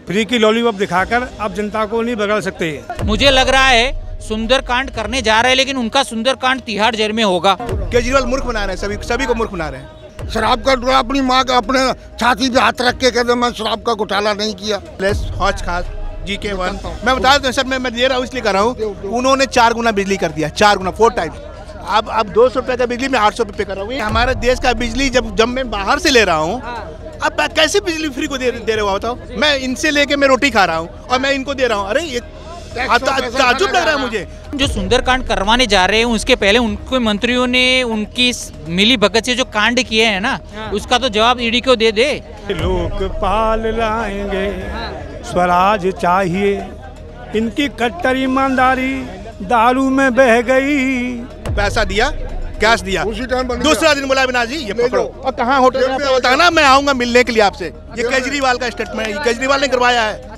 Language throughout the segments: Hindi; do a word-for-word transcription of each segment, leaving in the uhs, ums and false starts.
फ्री की लॉलीपॉप दिखाकर आप जनता को नहीं बगाड़ सकते। मुझे लग रहा है सुंदरकांड करने जा रहे हैं, लेकिन उनका सुंदरकांड तिहाड़ जेल में होगा। केजरीवाल मूर्ख बना रहे हैं, सभी सभी को मूर्ख बना रहे हैं। शराब का टुकड़ा अपनी माँ का अपने छाती पे हाथ रख के कहते मैं शराब का घोटाला नहीं किया। प्लस हौज खास जी के वन मैं बता दूं सर, मैं मैं दे रहा हूँ इसलिए कर रहा हूँ, उन्होंने चार गुना बिजली कर दिया, चार गुना फोर टाइम। अब अब दो सौ रुपए का बिजली में आठ सौ रुपए कर रहा हूँ। हमारे देश का बिजली जब जब मैं बाहर से ले रहा हूँ, अब कैसे बिजली फ्री को दे, दे रहे हो बताओ। मैं इनसे लेके मैं रोटी खा रहा हूँ और मैं इनको दे रहा हूँ। अरे ये ताज्जुब लग रहा है मुझे। जो सुंदरकांड करवाने जा रहे हैं उसके पहले उनके मंत्रियों ने उनकी मिली भगत से जो कांड किए हैं ना, उसका तो जवाब ईडी को दे दे। लोकपाल लाएंगे, स्वराज चाहिए, इनकी कट्टर ईमानदारी दारू में बह गई। पैसा दिया, कैश दिया, उसी टाइम दूसरा दिन बोला अविनाश जी ये पकड़ो। और कहाँ होटल में बताना, मैं आऊंगा मिलने के लिए आपसे। ये केजरीवाल का स्टेटमेंट है, केजरीवाल ने करवाया है।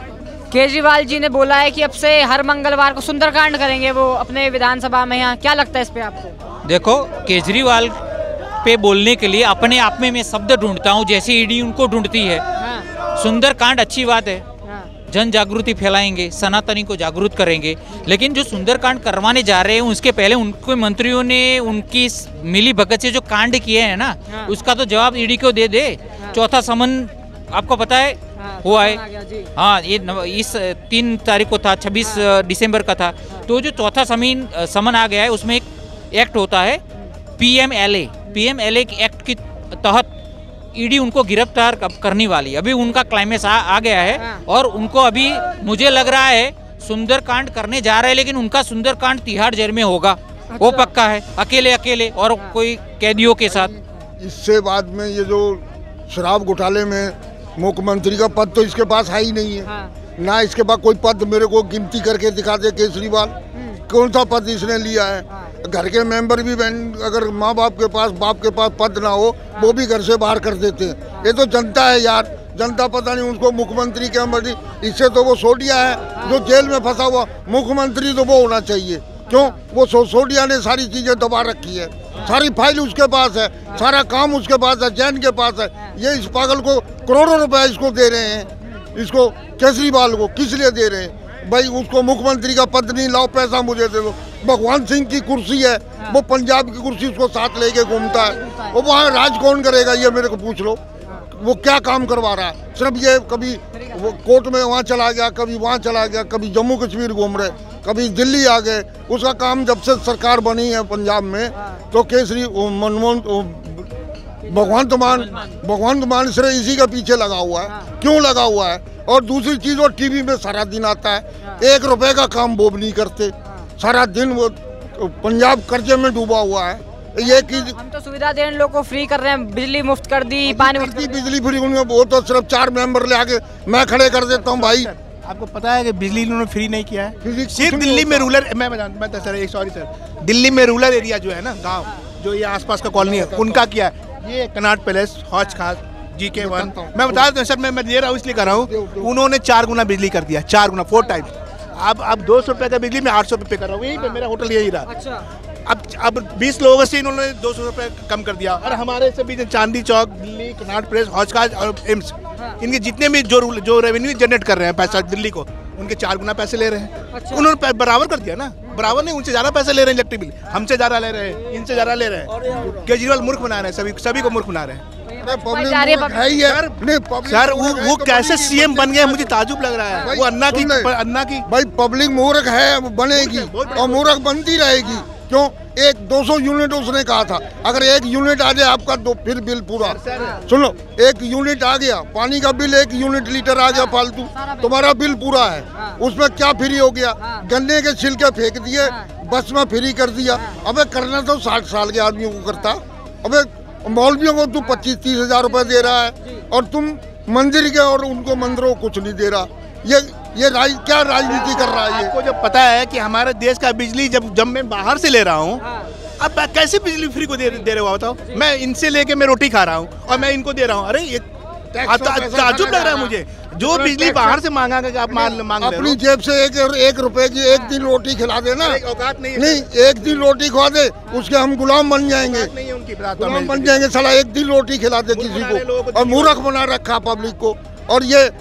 केजरीवाल जी ने बोला है कि अब से हर मंगलवार को सुंदरकांड करेंगे वो अपने विधानसभा में। यहाँ क्या लगता है इस पे आपको? देखो, केजरीवाल पे बोलने के लिए अपने आप में मैं शब्द ढूंढता हूँ, जैसे ईडी उनको ढूंढती है। हाँ। सुंदरकांड अच्छी बात है, हाँ। जन जागृति फैलाएंगे, सनातनी को जागरूक करेंगे, लेकिन जो सुंदरकांड करवाने जा रहे हैं उसके पहले उनके मंत्रियों ने उनकी मिली भगत से जो कांड किए हैं ना, हाँ। उसका तो जवाब ईडी को दे दे। हाँ। चौथा समन आपको पता है, हाँ, हुआ है। हाँ, ये इस तीन तारीख को था, छब्बीस दिसंबर का था। तो जो चौथा समन समन आ गया है, उसमें एक एक्ट होता है पीएमएलए। पीएमएलए के एक्ट के तहत ईडी उनको गिरफ्तार करने वाली, अभी उनका क्लाइमेक्स आ, आ गया है। हाँ। और उनको अभी मुझे लग रहा है सुंदरकांड करने जा रहे हैं, लेकिन उनका सुंदरकांड तिहाड़ जेल में होगा। अच्छा। वो पक्का है, अकेले अकेले और हाँ। कोई कैदियों के साथ। इससे बाद में ये जो शराब घोटाले में मुख्यमंत्री का पद तो इसके पास है ही नहीं है। हाँ। ना इसके पास कोई पद मेरे को गिनती करके दिखा दे केजरीवाल, कौन सा पद इसने लिया है। हाँ। घर के मेंबर भी अगर माँ बाप के पास बाप के पास पद ना हो, हाँ। वो भी घर से बाहर कर देते हैं। हाँ। ये तो जनता है यार, जनता पता नहीं उसको मुख्यमंत्री के मर्जी। इससे तो वो सोडिया है। हाँ। जो जेल में फंसा हुआ, मुख्यमंत्री तो वो होना चाहिए। क्यों? वो सो, सोडिया ने सारी चीजें दबा रखी है। हाँ। सारी फाइल उसके पास है। हाँ। सारा काम उसके पास है, जैन के पास है। हाँ। ये इस पागल को करोड़ों रुपए इसको दे रहे हैं, इसको केजरीवाल को किस लिए दे रहे हैं भाई? उसको मुख्यमंत्री का पद नहीं, लाओ पैसा मुझे दे दो। भगवान सिंह की कुर्सी है। हाँ। वो पंजाब की कुर्सी उसको साथ लेके घूमता है। वो वहाँ राज कौन करेगा ये मेरे को पूछ लो। वो क्या काम करवा रहा है? सिर्फ ये कभी वो कोर्ट में वहाँ चला गया, कभी वहाँ चला गया, कभी जम्मू कश्मीर घूम रहे, कभी दिल्ली आ गए। उसका काम जब से सरकार बनी है पंजाब में, तो केसरी मनमोहन भगवंत मान भगवंत मान सिर्फ इसी के पीछे लगा हुआ है। क्यों लगा हुआ है? और दूसरी चीज, वो टीवी में सारा दिन आता है, एक रुपए का काम वो भी नहीं करते। सारा दिन वो पंजाब कर्जे में डूबा हुआ है। ये की हम तो सुविधा दे रहे हैं, लोगों को फ्री कर रहे हैं, बिजली मुफ्त कर दी, पानी मुफ्त कर दी। बिजली फ्री उन्हें, वो तो सिर्फ चार मेंबर ले आके मैं खड़े कर देता हूँ भाई। आपको पता है कि बिजली इन्होंने फ्री नहीं किया है। सिर्फ दिल्ली में रूरल, मैं मैं सर एक सॉरी सर, दिल्ली में रूरल एरिया जो है ना, गाँव जो ये आसपास का कॉलोनी है, उनका किया है। ये कनाट पैलेस, हौज खास जी के वन मैं बता दूं सर, मैं मैं दे रहा हूँ इसलिए कर रहा हूँ, उन्होंने चार गुना बिजली कर दिया, चार गुना फोर टाइम। अब अब दो सौ रुपए का बिजली में आठ सौ रुपए कर रहा हूँ। यही पे मेरा होटल यही रहा। अच्छा। अब अब बीस लोगों से इन्होंने दो सौ रुपए कम कर दिया। और हमारे से भी चांदी चौक, दिल्ली, कनाट प्लेस, हौज खास और एम्स, इनके जितने भी जो जो रेवेन्यू जनरेट कर रहे हैं पैसा दिल्ली को, उनके चार गुना पैसे ले रहे हैं। अच्छा। उन्होंने बराबर कर दिया ना, बराबर नहीं, उनसे ज्यादा पैसे ले रहे हैं इलेक्ट्रिक बिल, हमसे ज्यादा ले रहे हैं, इनसे ज्यादा ले रहे हैं। केजरीवाल मूर्ख बना रहे हैं, सभी सभी को मूर्ख बना रहे हैं। सर वो वो कैसे सीएम बन गए, मुझे ताजुब लग रहा है। वो अन्ना की अन्ना की भाई पब्लिक मूर्ख है, वो बनेगी और मूर्ख बनती रहेगी। क्यों? एक दो सौ यूनिट उसने कहा था, अगर एक यूनिट आ जाए आपका तो फिर बिल पूरा। सुन लो, एक यूनिट आ गया, पानी का बिल एक यूनिट लीटर आ गया फालतू, तुम्हारा बिल पूरा है। उसमें क्या फ्री हो गया? गन्ने के छिलके फेंक दिए, बस में फ्री कर दिया। अबे करना तो साठ साल के आदमियों को करता। अबे मौलवियों को तू पच्चीस तीस हजार रुपए दे रहा है और तुम मंदिर के और उनको मंदिरों को कुछ नहीं दे रहा। ये ये राज, क्या राजनीति कर रहा है? आपको जब पता है कि हमारे देश का बिजली जब जब मैं बाहर से ले रहा हूँ, अब कैसे बिजली फ्री को दे, दे रहे हो बताओ। मैं इनसे लेके मैं रोटी खा रहा हूँ और मैं इनको दे रहा हूँ। अरे ये ताज्जुब लग रहा है मुझे। जो बिजली बाहर से मांगा कि आप मांग मांग अपनी जेब से एक एक रुपए की एक दिन रोटी खिला देना, औकात नहीं नहीं एक दिन रोटी खिला दे, उसके हम गुलाम बन जाएंगे, गुलाम बन जाएंगे। साला एक दिन रोटी खिला दे किसी को, और मूर्ख बना रखा पब्लिक को। और ये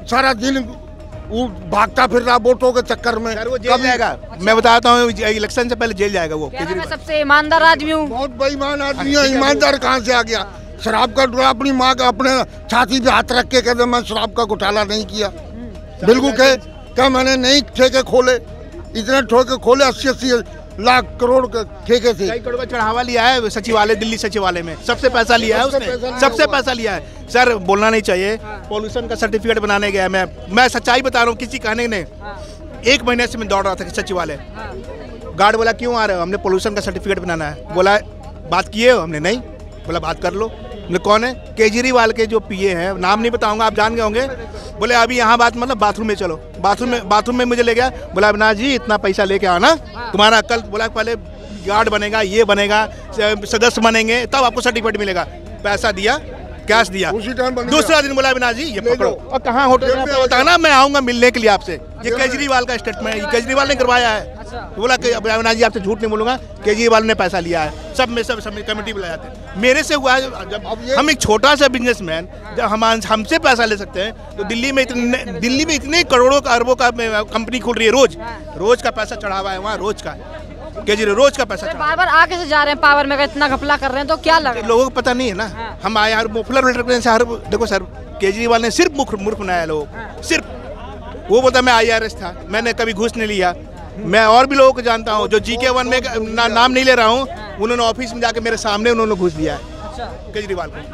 सारा दिन वो भागता फिर रहा वोटों के चक्कर में। सर वो जेल जाएगा, मैं बताता हूँ इलेक्शन से पहले जेल जाएगा वो। मैं सबसे ईमानदार आदमी हूँ। बहुत बेईमान आदमी है। ईमानदार कहाँ से आ गया? शराब का अपनी माँ का अपने छाती पे हाथ रख के कहते मैं शराब का घोटाला नहीं किया। बिल्कुल कहे क्या मैंने नहीं ठेके खोले, इतने ठेके खोले, अस्सी अस्सी लाख करोड़ के ठेके थे। कई करोड़ का चढ़ावा लिया है सचिवालय, दिल्ली सचिवालय में सबसे पैसा लिया है उसने, सबसे पैसा लिया है। सर बोलना नहीं चाहिए, पॉल्यूशन का सर्टिफिकेट बनाने गया मैं मैं सच्चाई बता रहा हूँ, किसी कहने ने एक महीने से मैं दौड़ रहा था सचिवालय। गार्ड बोला क्यों आ रहे हो? हमने पॉल्यूशन का सर्टिफिकेट बनाना है। बोला बात किए हो? हमने नहीं। बोला बात कर लो। बोले कौन है? केजरीवाल के जो पीए हैं, नाम नहीं बताऊंगा, आप जान गए होंगे। बोले अभी यहाँ बात मतलब बाथरूम में चलो। बाथरूम में बाथरूम में मुझे ले गया। बोला अविनाश जी इतना पैसा लेके आना, तुम्हारा कल बोला पहले गार्ड बनेगा, ये बनेगा, सदस्य बनेंगे, तब आपको सर्टिफिकेट मिलेगा। पैसा दिया, कैश दिया। दूसरा दिन बोला अविनाश जी ये पकड़ो। और कहाँ होटल में होता ना, मैं आऊंगा मिलने के लिए आपसे। ये केजरीवाल का स्टेटमेंट है, केजरीवाल ने करवाया है। बोला अविनाश जी आपसे झूठ नहीं बोलूंगा, केजरीवाल ने पैसा लिया है। सब में सब कमेटी बुलाए जाते हैं। मेरे से हुआ है, जब हम एक छोटा सा बिजनेसमैन जब हम हमसे पैसा ले सकते हैं, तो दिल्ली में इतने दिल्ली में इतने करोड़ों का अरबों का कंपनी खुल रही है, रोज रोज का पैसा चढ़ा हुआ है वहाँ, रोज का केजरीवाल रोज का पैसा। बार बार आके से जा रहे हैं पावर में, अगर इतना घपला कर रहे हैं तो क्या लग रहा है? लोगों को पता नहीं है ना। हाँ। हम आए यार मुफलर हर देखो सर, केजरीवाल ने सिर्फ मुख मूर्ख बनाया लोगों को। हाँ। सिर्फ वो बोलता मैं आई आर एस था, मैंने कभी घूस नहीं लिया। मैं और भी लोगों को जानता हूँ जो जी के वन में ना, नाम नहीं ले रहा हूँ, उन्होंने ऑफिस में जाके मेरे सामने उन्होंने घूस दिया है। अच्छा। केजरीवाल को।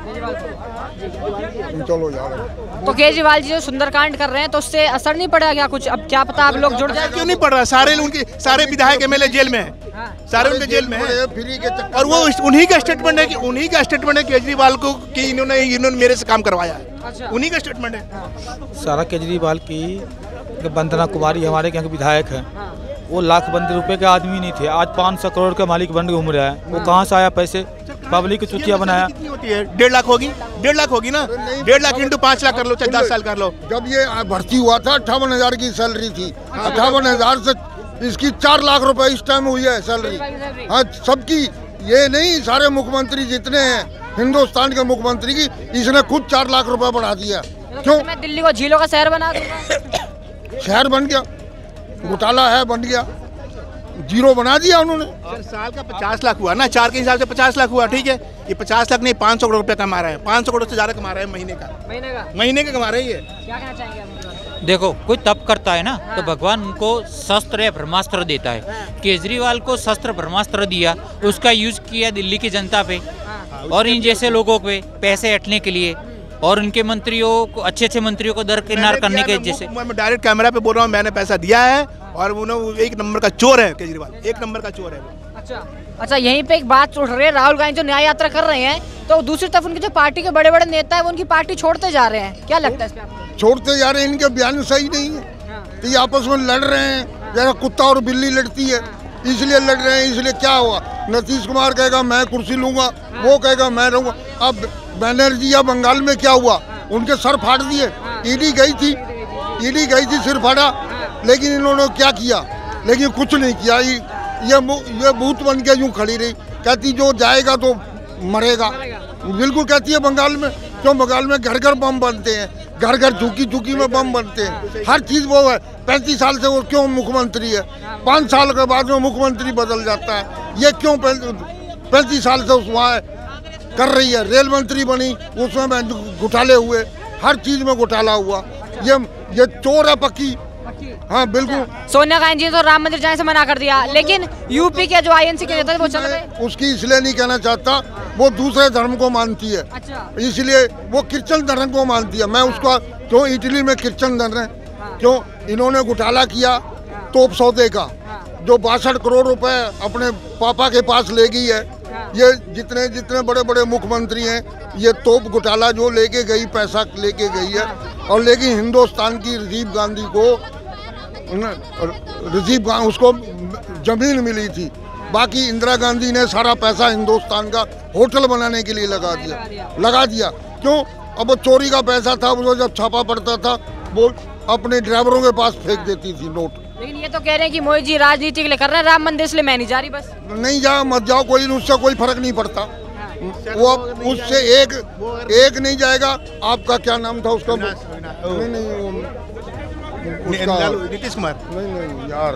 चलो यार, तो केजरीवाल जी जो सुंदरकांड कर रहे हैं तो उससे असर नहीं पड़ा क्या कुछ? अब क्या पता आप लोग जुड़ जाए। क्यों नहीं पड़ रहा? सारे उनके सारे विधायक एम एल ए जेल में है। हाँ। सारे उनके जेल में है। और वो उन्हीं का स्टेटमेंट है कि उन्हीं का स्टेटमेंट है केजरीवाल को कि इन्होंने इन्होंने मेरे से काम करवाया है। अच्छा। उन्हीं का स्टेटमेंट है। सारा केजरीवाल की वंदना कुमारी हमारे यहाँ के विधायक है। हाँ। वो लाख बंद रुपए के आदमी नहीं थे, आज पाँच सौ करोड़ का मालिक बन घूम रहा है। वो कहाँ से आया पैसे? पब्लिक की चुतिया बनाया। डेढ़ लाख होगी, डेढ़ लाख होगी ना, डेढ़ लाख इंटू पाँच लाख कर लो, चाहे दस साल कर लो। जब ये भर्ती हुआ था अट्ठावन हजार की सैलरी थी, अट्ठावन हजार से इसकी चार लाख रुपए इस टाइम हुई है सैलरी। हाँ सबकी, ये नहीं सारे मुख्यमंत्री जितने हैं हिंदुस्तान के मुख्यमंत्री की, इसने खुद चार लाख रुपए बढ़ा दिया। क्यों? मैं दिल्ली को झीलों का शहर बना दूंगा। शहर बन गया, घोटाला है, बन गया, जीरो बना दिया उन्होंने। साल का पचास लाख हुआ ना, चार के हिसाब से पचास लाख हुआ, ठीक है। ये पचास लाख नहीं, पाँच सौ करोड़ रुपया कमा रहा है, पाँच सौ करोड़ से ज्यादा कमा रहा है महीने का। महीने का महीने का कमा रहे हैं। क्या कहना चाहेंगे आप? देखो कोई तप करता है ना, हाँ। तो भगवान उनको शस्त्र या ब्रह्मास्त्र देता है। हाँ। केजरीवाल को शस्त्र ब्रह्मास्त्र दिया, उसका यूज किया दिल्ली की जनता पे। हाँ। और इन जैसे लोगों पे पैसे हटने के लिए, और उनके मंत्रियों को, अच्छे अच्छे मंत्रियों को दरकिनार करने के जैसे। मैं डायरेक्ट कैमरा पे बोल रहा हूँ, मैंने पैसा दिया है और वो एक नंबर का चोर है केजरीवाल, एक नंबर का चोर है वो। अच्छा अच्छा, यहीं पे एक बात उठ रही है, राहुल गांधी जो न्याय यात्रा कर रहे हैं, तो दूसरी तरफ उनके जो पार्टी के बड़े बड़े नेता है वो उनकी पार्टी छोड़ते जा रहे हैं। क्या लगता है इस पे आपको? छोड़ते जा रहे हैं, इनके बयान सही नहीं है। हाँ। तो ये आपस में लड़ रहे हैं जैसा कुत्ता और बिल्ली लड़ती है। हाँ। इसलिए लड़ रहे हैं। इसलिए क्या हुआ, नीतीश कुमार कहेगा मैं कुर्सी लूंगा। हाँ। वो कहेगा मैं रहूंगा। अब बनर्जी या बंगाल में क्या हुआ, उनके सर फाड़ दिए। ईडी गई थी, ईडी गई थी, सिर फाड़ा, लेकिन इन्होंने क्या किया? लेकिन कुछ नहीं किया। ये ये भूत बन के यूं खड़ी रही, कहती जो जाएगा तो मरेगा। बिल्कुल कहती है बंगाल में। क्यों? बंगाल में घर घर बम बनते हैं, घर घर झुकी झुकी में बम बनते हैं, हर चीज वो है। पैंतीस साल से वो क्यों मुख्यमंत्री है? पाँच साल के बाद में मुख्यमंत्री बदल जाता है। ये क्यों पैंतीस साल से उस वहाँ कर रही है? रेल मंत्री बनी, उसमें घोटाले हुए, हर चीज में घोटाला हुआ। ये ये चोर है पक्की। हाँ बिल्कुल। सोनिया गांधी जी तो राम मंदिर जाने से मना कर दिया, लेकिन यूपी के जो आई एन सी के नेता वो चल रहे। उसकी इसलिए नहीं कहना चाहता, वो दूसरे धर्म को मानती है। अच्छा। इसलिए वो क्रिश्चियन धर्म को मानती है। मैं उसका क्यों, इटली में क्रिश्चियन धर्म है। क्यों? इन्होंने घोटाला किया तोप सौदे का, जो बासठ करोड़ रुपए अपने पापा के पास ले गई है। ये जितने जितने बड़े बड़े मुख्यमंत्री हैं, ये तोप घोटाला जो लेके गई, पैसा लेके गई है। और लेकिन हिंदुस्तान की राजीव गांधी को, राजीव गांधी उसको जमीन मिली थी, बाकी इंदिरा गांधी ने सारा पैसा हिंदुस्तान का होटल बनाने के लिए लगा दिया लगा दिया क्यों? अब वो चोरी का पैसा था, वो जब छापा पड़ता था वो अपने ड्राइवरों के पास फेंक देती थी नोट। लेकिन ये तो कह रहे हैं कि मोदी जी राजनीति के लिए कर रहे हैं, राम मंदिर इसलिए मैं नहीं जा रही। बस नहीं जाओ, मत जाओ, कोई उससे कोई फर्क नहीं पड़ता। वो उससे एक एक नहीं जाएगा। आपका क्या नाम था उसका? नहीं नहीं उसका नीतीश कुमार नहीं नहीं यार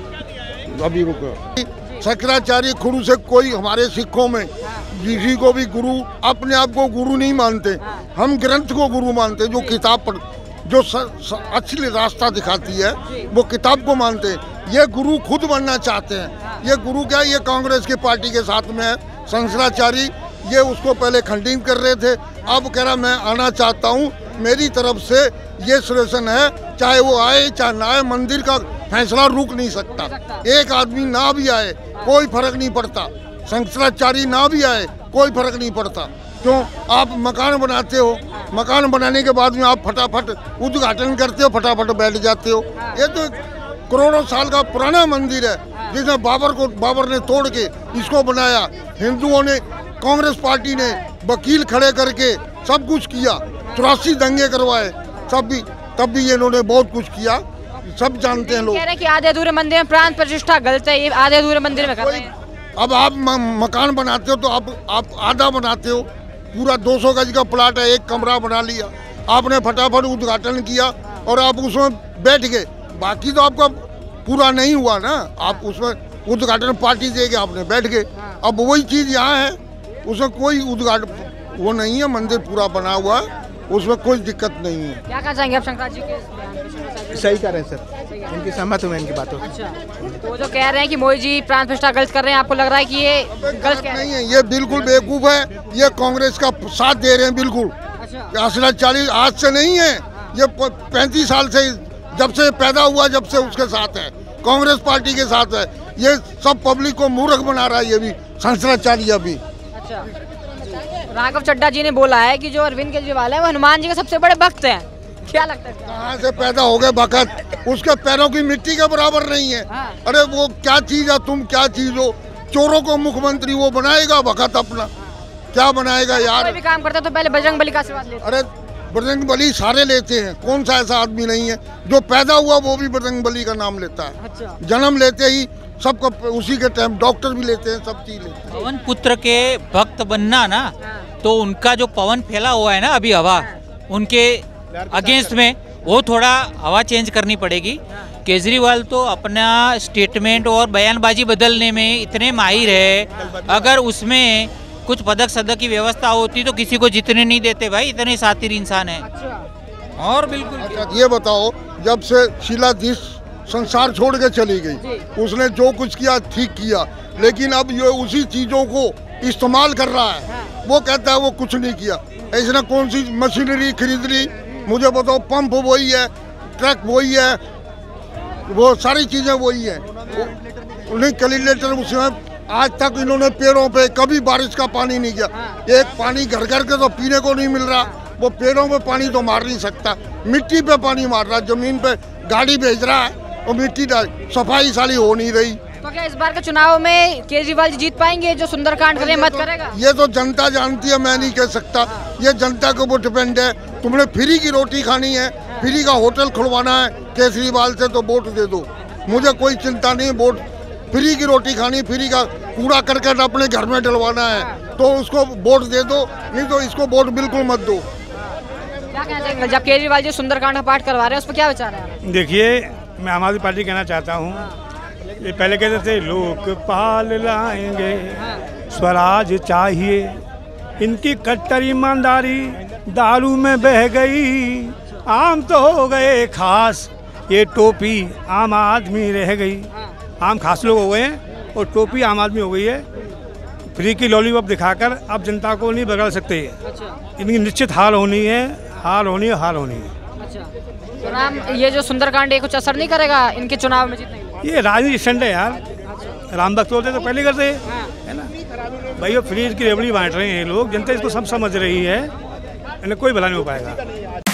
अभी रुको। शंकराचार्य गुरु से कोई हमारे सिखों में किसी को भी गुरु अपने आप को गुरु नहीं मानते। हम ग्रंथ को गुरु मानते, जो किताब पढ़ जो स, स, असली रास्ता दिखाती है वो किताब को मानते हैं। ये गुरु खुद बनना चाहते हैं। ये गुरु क्या, ये कांग्रेस की पार्टी के साथ में है। शंकराचार्य ये उसको पहले खंडित कर रहे थे, अब कह रहा मैं आना चाहता हूँ। मेरी तरफ से ये सजेशन है, चाहे वो आए चाहे ना आए, मंदिर का फैसला रुक नहीं सकता। एक आदमी ना भी आए कोई फर्क नहीं पड़ता, शंकराचार्य ना भी आए कोई फर्क नहीं पड़ता। क्यों? आप मकान बनाते हो, मकान बनाने के बाद में आप फटाफट उद्घाटन करते हो, फटाफट बैठ जाते हो। ये तो करोड़ों साल का पुराना मंदिर है, जिसने बाबर को बाबर ने तोड़ के इसको बनाया। हिंदुओं ने, कांग्रेस पार्टी ने वकील खड़े करके सब कुछ किया, चौरासी दंगे करवाए, सब भी तब भी इन्होंने बहुत कुछ किया, सब जानते हैं लोग। कह रहे हैं कि आधे अधूरे मंदिर में प्राण प्रतिष्ठा गलत है, ये आधे अधूरे मंदिर में कर रहे हैं। अब आप म, मकान बनाते हो तो आप आप आधा बनाते हो, पूरा दो सौ गज का प्लाट है, एक कमरा बना लिया आपने, फटाफट उद्घाटन किया और आप उसमें बैठ गए। बाकी तो आपका पूरा नहीं हुआ ना, आप उसमें उद्घाटन पार्टी देके आपने बैठ गए। अब वही चीज़ यहाँ है, उसमें कोई उद्घाटन वो नहीं है, मंदिर पूरा बना हुआ है, उसमें कोई दिक्कत नहीं है। क्या कहना चाहेंगे आप शंकराचार्य जी के इस बयान पे? सही कर रहे हैं सर, इनकी सहमत हूँ मैं इनकी बातों से। अच्छा, तो वो जो कह रहे हैं कि मोदी जी प्राण प्रतिष्ठा गलत कर रहे हैं, आपको लग रहा है कि ये गलत कह रहे नहीं है? ये बिल्कुल बेवकूफ़ है, ये कांग्रेस का साथ दे रहे हैं बिल्कुल। अच्छा, शंकराचार्य आज से नहीं है, ये पैंतीस साल से, जब से पैदा हुआ जब से उसके साथ है, कांग्रेस पार्टी के साथ है। ये सब पब्लिक को मूर्ख बना रहा है ये भी शंकराचार्य अभी। अच्छा, राघव चड्ढा जी ने बोला है कि जो अरविंद केजरीवाल है वो हनुमान जी के सबसे बड़े भक्त हैं। क्या लगता है? कहाँ से पैदा हो गए भक्त? उसके पैरों की मिट्टी के बराबर नहीं है। हाँ। अरे वो क्या चीज है, तुम क्या चीज हो? चोरों को मुख्यमंत्री वो बनाएगा भक्त अपना? क्या बनाएगा यार? कोई भी काम करता तो पहले बजरंग बली का आशीर्वाद लेते। अरे बजरंग बली सारे लेते हैं, कौन सा ऐसा आदमी नहीं है जो पैदा हुआ वो भी बजरंग बली का नाम लेता है। अच्छा, जन्म लेते ही सबको उसी के टाइम डॉक्टर भी लेते हैं, सब चीज लेते हैं। पवन पुत्र के भक्त बनना ना, तो उनका जो पवन फैला हुआ है ना अभी हवा, उनके अगेंस्ट में, वो थोड़ा हवा चेंज करनी पड़ेगी। केजरीवाल तो अपना स्टेटमेंट और बयानबाजी बदलने में इतने माहिर है, अगर उसमें कुछ पदक सदक की व्यवस्था होती तो किसी को जीतने नहीं देते भाई, इतने सातिर इंसान है। और बिल्कुल अच्छा, ये बताओ, जब से शीला दीक्षित संसार छोड़ के चली गई, उसने जो कुछ किया ठीक किया, लेकिन अब ये उसी चीजों को इस्तेमाल कर रहा है। वो कहता है वो कुछ नहीं किया। इसने कौन सी मशीनरी खरीद ली? मुझे बताओ, पंप वही है, ट्रक वही है, वो सारी चीजें वही है। उन्हें कैलकुलेटर उसमें आज तक इन्होंने पेड़ों पे कभी बारिश का पानी नहीं किया। एक पानी घर घर के तो पीने को नहीं मिल रहा, वो पेड़ों पे पानी तो मार नहीं सकता, मिट्टी पे पानी मार रहा, जमीन पे गाड़ी भेज रहा है और मिट्टी डाल, सफाई साली हो नहीं रही। तो क्या इस बार के चुनाव में केजरीवाल जी जीत पाएंगे? जो सुंदरकांड करें मत करेगा? ये तो जनता जानती है, मैं नहीं कह सकता। ये जनता के ऊपर डिपेंड है। तुमने फ्री की रोटी खानी है, फ्री का होटल खुलवाना है केजरीवाल से, तो वोट दे दो, मुझे कोई चिंता नहीं। वोट फ्री की रोटी खानी, फ्री का कूड़ा करकट अपने घर में डलवाना है तो उसको वोट दे दो, नहीं तो इसको वोट बिल्कुल मत दो। क्या कहना चाहेंगे जब केजरीवाल जी सुंदरकांड का पाठ करवा रहे हैं, उस पर क्या विचार है? देखिए, मैं आम आदमी पार्टी कहना चाहता हूँ, ये पहले कहते थे लोकपाल लाएंगे, स्वराज चाहिए, इनकी कट्टर ईमानदारी दारू में बह गई, आम तो हो गए खास, ये टोपी आम आदमी रह गई। आम खास लोग हो गए हैं और टोपी आम आदमी हो गई है। फ्री की लॉलीपॉप दिखाकर अब जनता को नहीं बदल सकते। इनकी निश्चित हार होनी है, हार होनी है, हार होनी है। अच्छा, तो राम, ये जो सुंदरकांड है कुछ असर नहीं करेगा इनके चुनाव में जीतने? ये राजनीति स्टंट है यार। राम भक्त होते तो पहले करते है ना भाई। वो फ्री की रेवड़ी बांट रहे हैं लोग, जनता इसको सब समझ रही है, इन्हें कोई भला नहीं हो पाएगा।